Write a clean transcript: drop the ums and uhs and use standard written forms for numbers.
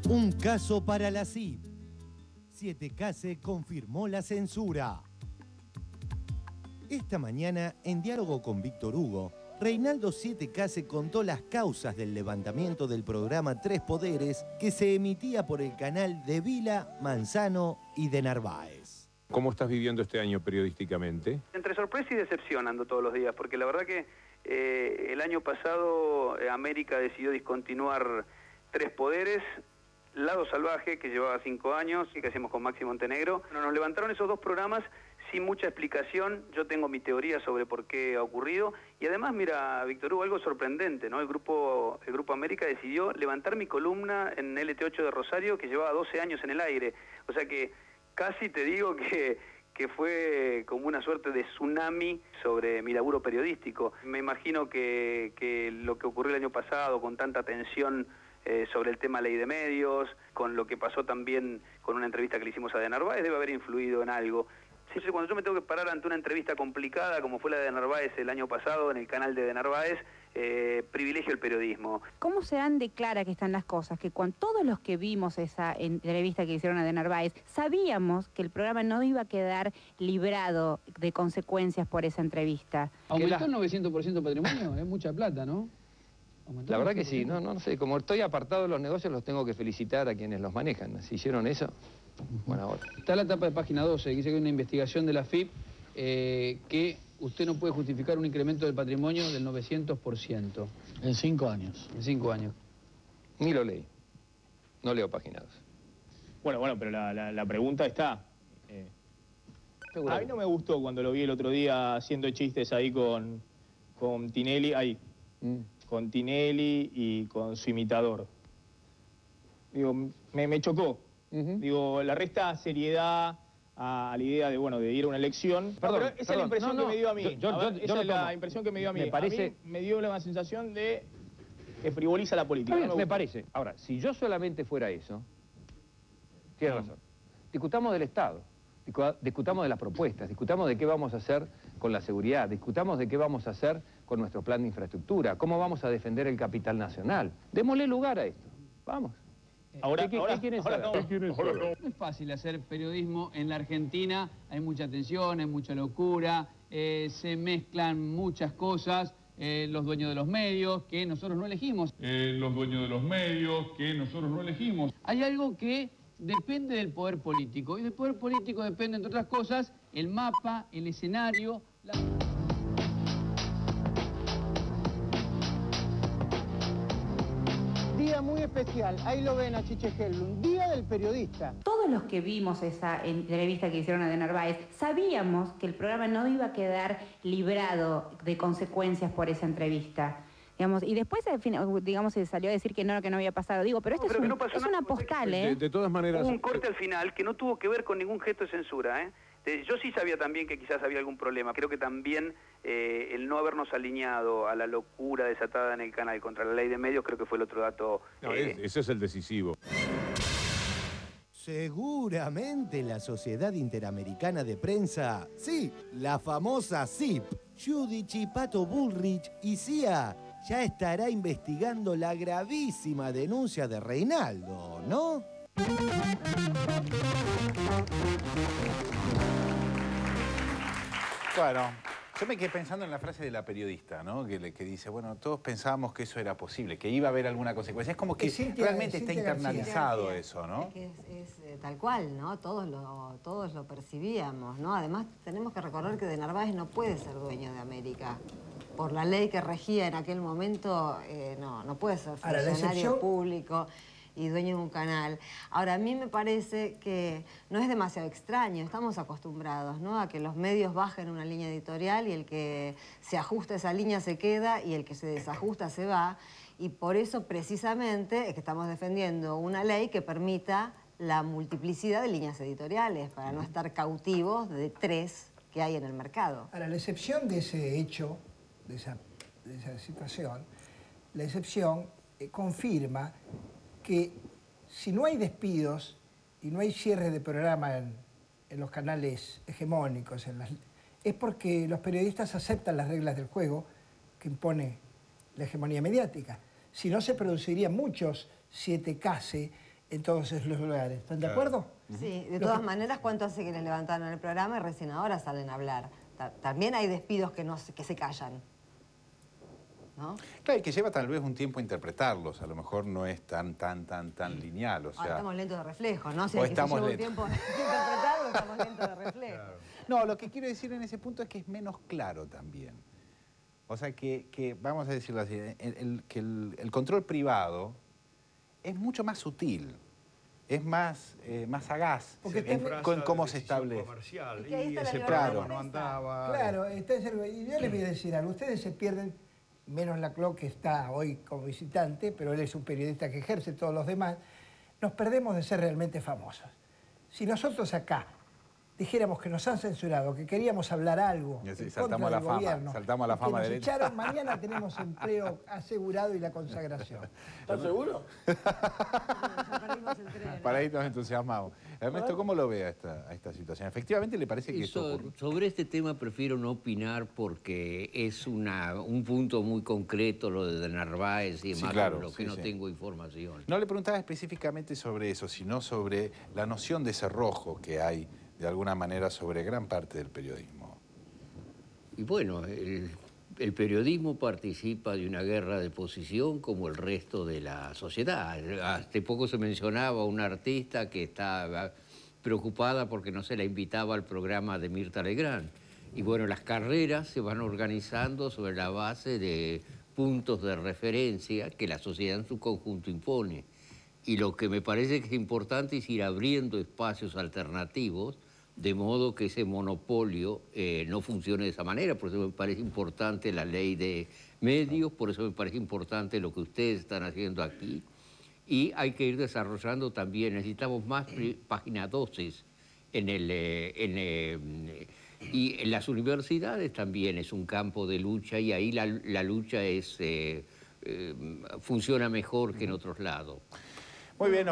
Un caso para la CIP. 7K se confirmó la censura. Esta mañana, en diálogo con Víctor Hugo, Reinaldo 7K se contó las causas del levantamiento del programa Tres Poderes que se emitía por el canal de Vila, Manzano y de Narváez. ¿Cómo estás viviendo este año periodísticamente? Entre sorpresa y decepción ando todos los días, porque la verdad que el año pasado América decidió discontinuar Tres Poderes, Lado Salvaje, que llevaba 5 años y que hacíamos con Máximo Montenegro. Nos levantaron esos dos programas sin mucha explicación. Yo tengo mi teoría sobre por qué ha ocurrido. Y además, mira, Víctor Hugo, algo sorprendente, ¿no? El grupo América decidió levantar mi columna en LT8 de Rosario, que llevaba 12 años en el aire. O sea que casi te digo que fue como una suerte de tsunami sobre mi laburo periodístico. Me imagino que lo que ocurrió el año pasado, con tanta tensión sobre el tema ley de medios, con lo que pasó también con una entrevista que le hicimos a De Narváez, debe haber influido en algo. Entonces, cuando yo me tengo que parar ante una entrevista complicada, como fue la de Narváez el año pasado en el canal de Narváez, privilegio el periodismo. ¿Cómo se dan de clara que están las cosas? Que cuando todos los que vimos esa entrevista que hicieron a De Narváez, sabíamos que el programa no iba a quedar librado de consecuencias por esa entrevista. ¿Aumentó el 900% patrimonio? Es mucha plata, ¿no? La verdad que sí, no sé, como estoy apartado de los negocios, los tengo que felicitar a quienes los manejan. Si hicieron eso, buena hora. Está la tapa de página 12, que dice que hay una investigación de la FIP que usted no puede justificar un incremento del patrimonio del 900%. En 5 años. En 5 años. Ni lo leí. No leo página 12. Bueno, pero la pregunta está. A mí no me gustó cuando lo vi el otro día haciendo chistes ahí con Tinelli, con Tinelli y con su imitador. Digo, me chocó. Digo, la resta seriedad a la idea de ir a una elección. Esa es la impresión que me dio a mí. Esa es la impresión que me dio a mí. A mí me dio la sensación de que frivoliza la política. Bien, me parece. Ahora, si yo solamente fuera eso, tienes razón. Discutamos del Estado, discutamos de las propuestas, discutamos de qué vamos a hacer con la seguridad, discutamos de qué vamos a hacer con nuestro plan de infraestructura, cómo vamos a defender el capital nacional. Démosle lugar a esto. Vamos. ¿Qué quieren saber? No es fácil hacer periodismo en la Argentina, hay mucha tensión, hay mucha locura, se mezclan muchas cosas, los dueños de los medios, que nosotros no elegimos. Hay algo que depende del poder político, y del poder político depende, entre otras cosas, el mapa, el escenario, Día muy especial, ahí lo ven a Chiche Helblum, Día del Periodista. Todos los que vimos esa entrevista que hicieron a De Narváez, sabíamos que el programa no iba a quedar librado de consecuencias por esa entrevista. Digamos, y después, digamos, se salió a decir que no había pasado. Digo, pero esto es una postal, ¿eh? De todas maneras... Hubo un corte al final que no tuvo que ver con ningún gesto de censura, ¿eh? Yo sí sabía también que quizás había algún problema. Creo que también el no habernos alineado a la locura desatada en el canal contra la ley de medios, creo que fue el otro dato. No, ese es el decisivo. Seguramente la Sociedad Interamericana de Prensa, sí, la famosa CIP, Giudici, Pato Bullrich y CIA, ya estará investigando la gravísima denuncia de Reinaldo, ¿no? Bueno, yo me quedé pensando en la frase de la periodista, ¿no? Que dice, bueno, todos pensábamos que eso era posible, que iba a haber alguna consecuencia. Es como que realmente está internalizado eso, ¿no? Es tal cual, ¿no? Todos lo percibíamos, ¿no? Además, tenemos que recordar que De Narváez no puede ser dueño de América. Por la ley que regía en aquel momento, no puede ser funcionario público y dueño de un canal. Ahora, a mí me parece que no es demasiado extraño, estamos acostumbrados, ¿no?, a que los medios bajen una línea editorial y el que se ajusta a esa línea se queda y el que se desajusta se va, y por eso precisamente es que estamos defendiendo una ley que permita la multiplicidad de líneas editoriales para no estar cautivos de 3 que hay en el mercado. Ahora, la excepción de ese hecho, de esa situación, la excepción confirma que si no hay despidos y no hay cierre de programa en los canales hegemónicos, es porque los periodistas aceptan las reglas del juego que impone la hegemonía mediática. Si no, se producirían muchos 7K en todos esos lugares. ¿Están de acuerdo? Sí, de todas maneras, ¿cuánto hace que les levantaron el programa y recién ahora salen a hablar? También hay despidos que se callan, ¿no? Claro, y que lleva tal vez un tiempo interpretarlos, a lo mejor no es tan lineal, o sea... Ahora estamos lentos de reflejo, ¿no? Si o hay que se estamos lleva un tiempo de interpretarlo, estamos lentos de reflejo. Claro. No, lo que quiero decir en ese punto es que es menos claro también. O sea, que vamos a decirlo así, que el control privado es mucho más sutil, es más sagaz con cómo se establece. Y ese programa no andaba. Claro, y yo les voy a decir algo, ustedes se pierden, menos Laclau, que está hoy como visitante, pero él es un periodista que ejerce, todos los demás, nos perdemos de ser realmente famosos. Si nosotros acá dijéramos que nos han censurado, que queríamos hablar algo en contra del gobierno, saltamos a la fama derecha. Echaron, mañana tenemos empleo asegurado y la consagración. ¿Estás seguro? Para ahí nos entusiasmamos. Ernesto, ¿cómo lo ve a esta situación? ¿Efectivamente le parece que esto ocurre? Sobre este tema prefiero no opinar porque es un punto muy concreto lo de Narváez y demás, claro, lo que no tengo información. No le preguntaba específicamente sobre eso, sino sobre la noción de cerrojo que hay de alguna manera sobre gran parte del periodismo. Y bueno, el periodismo participa de una guerra de posición como el resto de la sociedad. Hace poco se mencionaba una artista que estaba preocupada porque no se la invitaba al programa de Mirta Legrand. Y bueno, las carreras se van organizando sobre la base de puntos de referencia que la sociedad en su conjunto impone. Y lo que me parece que es importante es ir abriendo espacios alternativos de modo que ese monopolio no funcione de esa manera. Por eso me parece importante la ley de medios, por eso me parece importante lo que ustedes están haciendo aquí. Y hay que ir desarrollando también, necesitamos más páginas 12 y en las universidades también es un campo de lucha y ahí la lucha funciona mejor que en otros lados. Muy bien.